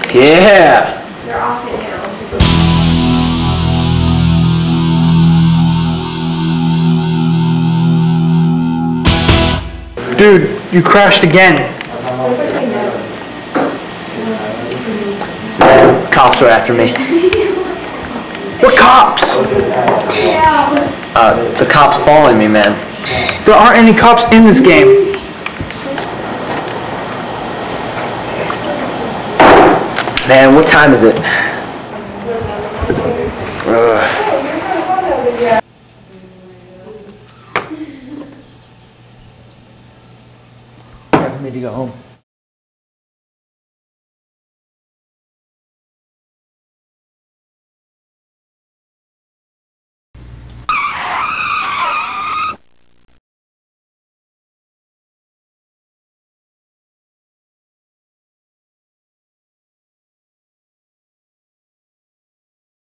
Yeah. You're off it now. Dude, you crashed again. Cops are after me. What cops? The cops following me, man. There aren't any cops in this game. Man, what time is it? Time for me to go home.